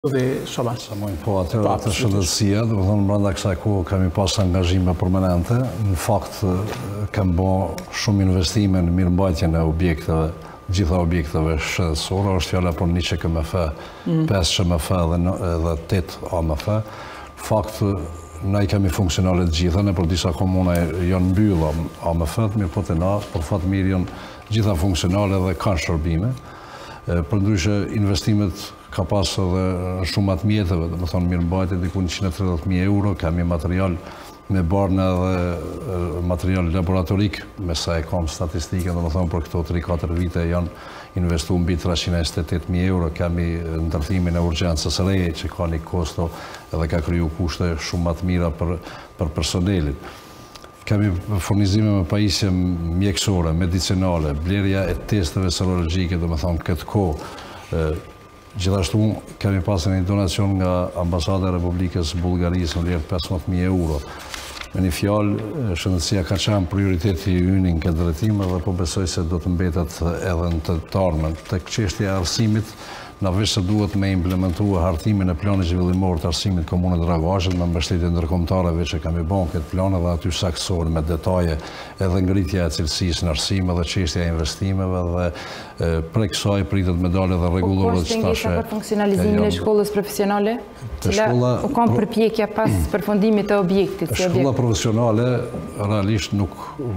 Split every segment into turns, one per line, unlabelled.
Po, atërë të shëndetësia, dhe më thonë brenda kësaj kohë kemi pas angazhime permanente. Në fakt, kam bo shumë investime në mirëmbajtjen e objekteve, gjitha objekteve shëndetësore, është fjala për 1 ÇKMF, 5 ÇMF dhe 8 AMF. Në fakt, ne kemi funksionale të gjitha, në për disa komune janë mbylla AMF-t, mirë po të na, për fatë mirë janë gjitha funksionale dhe kanë shërbime. Për ndryshe, investimet ka pas edhe shumë atë mjetëve, dhe më thonë mirëmbajtje diku 130.000 euro, kemi material me barna dhe material laboratorik, me sa e kam statistike, dhe më thonë për këto 3-4 vite janë investu mbi 328.000 euro, kemi ndërthimin e urgjencës së reje, që ka një kosto edhe ka kriju kushte shumë atë mira për personelit. Kemi furnizime me pajisje mjekësore, medicinale, blerja e testeve serologjike, dhe më thonë këtë kohë. Gjithashtu kemi pasur një donacion nga Ambasada e Republikës Bullgarisë në vlerë 15.000 euro. Me një fjalë, shëndetësia ka qenë prioriteti ynë në këtë drejtim dhe po besoj se do të mbetet edhe në të ardhmen. Tek çështja e arsimit, na veç se duhet me implementua hartimin e planit zhvillimor të arsimit komunët Dragazhit me mbështetje ndërkombëtare veç e kemi bën këtë plan dhe aty saksohen me detaje edhe ngritja e cilësisë në arsim edhe çështja e investimeve dhe prej kësaj pritet me dalë edhe rregulloret që tash.
Për funksionalizimin e shkollës profesionale, cila u ka përpjekja pas përfundimit të objektit.
Shkolla profesionale realisht nuk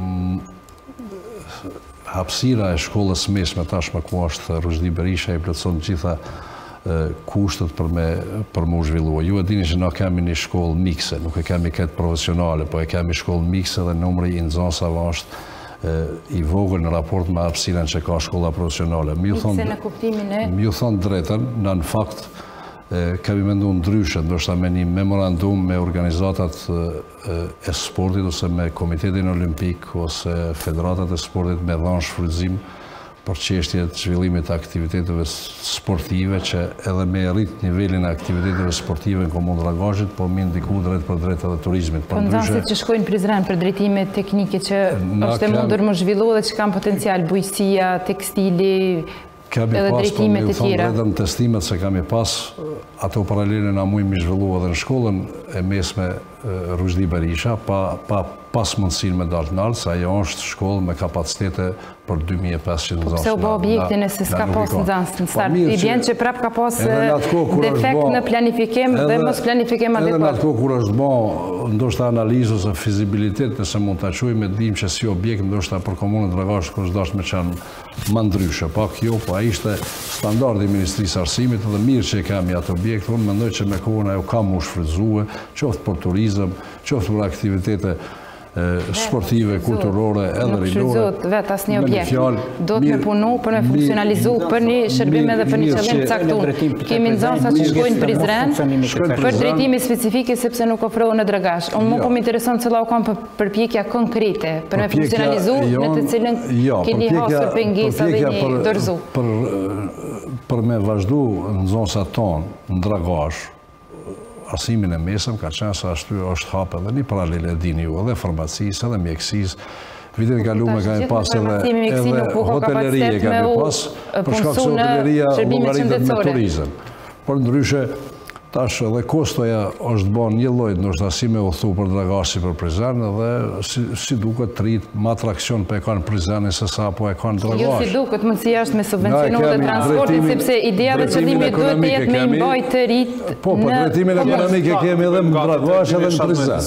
hapësira e shkollës mesme tashmë ku është Ruzhdi Berisha i plotëson gjitha kushtet për me u zhvillua. Ju e dini që na kemi një shkollë mikse, nuk e kemi këtë profesionale, po e kemi shkollë mikse dhe numri i nxënësave është i vogël në raport me hapësirën që ka shkolla profesionale.
Mikse në kuptimin e?
Ju thonë drejtën, në fakt kemi mendu ndryshe, ndoshta me një memorandum me organizatat e sportit ose me Komitetin Olimpik ose Federatat e Sportit me dhënë shfrytëzim për çështje të zhvillimit të aktiviteteve sportive që edhe me rrit nivelin e aktiviteteve sportive në komunë Dragazhit, po mi ndiku drejt për drejt edhe turizmit.
Po nxënësit që shkojnë Prizren për drejtime teknike që është e mundur më zhvillu dhe që kanë potencial, bujësia, tekstili, edhe drejtime të tjera.
Edhe në testimet se kemi pas, ato paralele na mujmë i zhvillu edhe në shkollën e mesme Ruzhdi Berisha, pas mundësin me dalë nalë, sa ajo është shkollë me kapacitete për 2500 nxënës.
Pse u bë objektin e se s'ka pas nxënës në start? I bjen që prap ka pas defekt në planifikim dhe mos planifikim adekuat.
Edhe në atë kohë kur është bë ndoshta analizë ose fizibilitet, nëse mund ta quajmë, dim që si objekt ndoshta për komunën Dragazhit kur s'dash me qenë më ndryshe. Pak jo, po ai ishte standardi i Ministrisë së Arsimit dhe mirë që kemi atë objekt. Unë mendoj që me kohën ajo ka më shfrytzuar, qoftë për turizëm, qoftë për aktivitete sportive, kulturore, edhe rinore.
Nuk vetë asnjë objekt. Do të me punu për me funksionalizu për një shërbim edhe për një qëllim caktuar. Kemi nxënësa që shkojnë në Prizren për drejtime specifike sepse nuk ofrohen në Dragazh. Unë më intereson cilla u kanë përpjekja konkrete për me funksionalizu në të cilën keni hasur pengesa dhe një dorëzu.
Për me vazhdu nxënësat tonë në Dragazh, arsimin e mesëm ka qenë se ashtu është hapë edhe një paralele dini ju, edhe farmacisë, edhe mjekësisë. Vitin e kaluar kemi pas edhe hotelerie kemi pas, për shkak se hoteleria llogaritet me turizëm. Por ndryshe tash edhe kostoja është bën një lloj ndoshta si me u thu për Dragazh si për Prizren dhe si duket rrit më atraksion për e kanë Prizrenin se sa po e kanë Dragazh.
Jo si duket, mundësia është me subvencionu dhe transportin sepse ideja dhe qëllimi duhet të jetë me mbajtë të rritë.
Po, për drejtimin ekonomik e kemi edhe në Dragazh edhe në Prizren.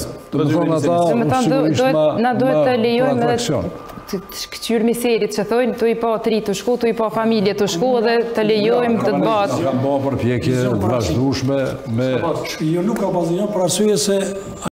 Na duhet të lejojmë edhe të këqyrë miserit që thojnë të i pa të rritë të shku, të i pa familje të shku dhe të lejojmë të bëtë.
Kam bërë përpjekje vazhdueshme me...
Jo nuk ka bazë një, për arsye se